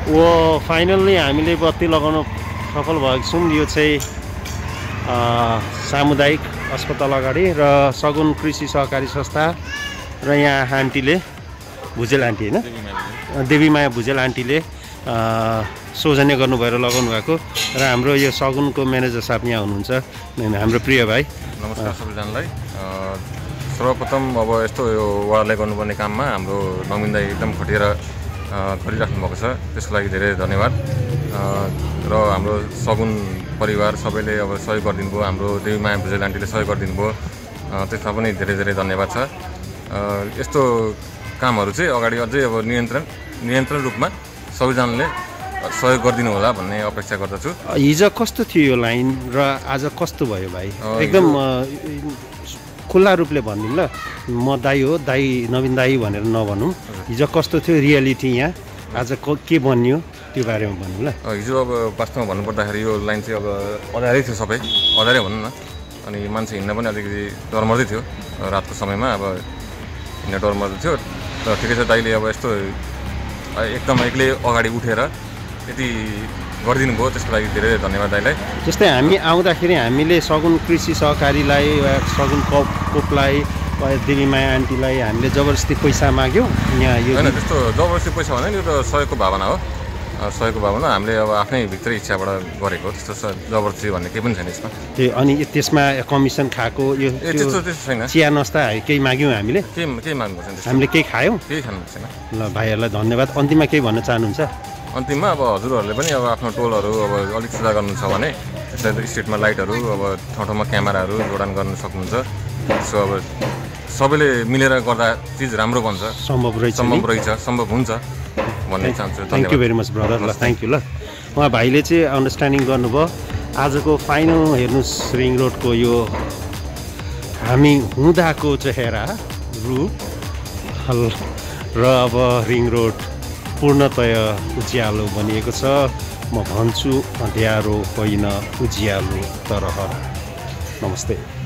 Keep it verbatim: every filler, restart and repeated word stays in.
वो फाइनल्ली हामीले बत्ती लगाउन सफल भएको छौँ। यो चाहिँ सामुदायिक अस्पताल अगाडि र सगुन कृषि सहकारी संस्था र यहाँ आन्टीले भुजेल आन्टी होइन देवीमाया भुजेल आन्टीले सौजन्य गर्नुभएर लगाउनु भएको र हाम्रो यो सगुनको म्यानेजर साहब यहाँ हुनुहुन्छ, हाम्रो प्रिय भाइ। नमस्कार सबैजनालाई। सर्वप्रथम अब यस्तो यो वार्डले गर्नुपर्ने काममा हाम्रो नमिन दाइ एकदम खटेर गरिराख्नु भएको छ, त्यसको लागि धेरै धन्यवाद। र हाम्रो सगुन परिवार सबैले अब सहयोग गरिदिनु भयो, हाम्रो देवीमाया भुजेल आन्टीले सहयोग गरिदिनु भयो, त्यसमा पनि धेरै धेरै धन्यवाद छ। यस्तो कामहरू चाहिँ अगाडि अझै अब नियन्त्रण नियन्त्रण रूपमा सबैजनाले सहयोग गरिदिनु होला भन्ने अपेक्षा गर्दछु। हिजो कस्तो थियो यो लाइन र आज कस्तो भयो भाइ? एकदम खुल्ला रूपले भनिदिनु ल, म दाई हो, दाई नवीन दाई भनेर नभनौँ। हिजो कस्तो थियो रियालिटी, यहाँ आज के बनियो त्यो बारेमा भन्नु ल। हिजो अब वास्तवमा भन्नुपर्दाखेरि यो लाइन चाहिँ अब अँध्यारै थियो, सबै अँध्यारै भनौँ न, अनि मान्छे हिँड्न पनि अलिकति डर मर्दै थियो रातको समयमा, अब हिँड्न डर मर्दै थियो। र ठिकै छ, दाइले अब यस्तो एकदम एक्लै अगाडि उठेर यति गरिदिनु भयो, त्यसको लागि धेरै धन्यवाद दाइलाई। जस्तै हामी आउँदाखेरि हामीले सगुन कृषि सहकारीलाई वा सगुन कप कोपलाई वा देवीमाया आन्टीलाई हामीले जबरजस्ती पैसा माग्यौँ यहाँ? यो होइन, त्यस्तो जबरजस्ती पैसा भन्दा यो त सहयोगको भावना हो, सहयोगको भावना हामीले अब आफ्नै भित्रै इच्छाबाट गरेको, त्यस्तो जबरजस्ती भन्ने केही पनि छैन यसमा। त्यो अनि त्यसमा कमिसन खाएको यो त्यस्तो त्यस्तो छैन, चिया नास्ता केही माग्यौँ हामीले? केही केही माग्नु छैन, हामीले केही खायौँ, केही खानु छैन। ल भाइहरूलाई धन्यवाद। अन्तिममा केही भन्न चाहनुहुन्छ? अन्तिममा अब हजुरहरूले पनि अब आफ्नो टोलहरू अब अलिक सुधार गर्नु छ भने यसलाई स्ट्रिटमा लाइटहरू, अब ठाउँ ठाउँमा क्यामेराहरू जोडान गर्न सक्नुहुन्छ। सो अब सबैले मिलेर गर्दा चिज राम्रो बन्छ, सम्भव रहेछ सम्भव रहेछ सम्भव हुन्छ भन्ने चाहन्छु। Thank you very much brother. ल थ्याङ्क यू। ल उहाँ भाइले चाहिँ अन्डरस्ट्यान्डिङ गर्नुभयो। आजको फाइनल हेर्नुहोस्, रिङ रोडको यो हामी हुँदाको चेहरा रूप र अब रिङ रोड पूर्णतया उज्यालो बनिएको छ। म भन्छु अँध्यारो होइन उज्यालो तरहरा। नमस्ते।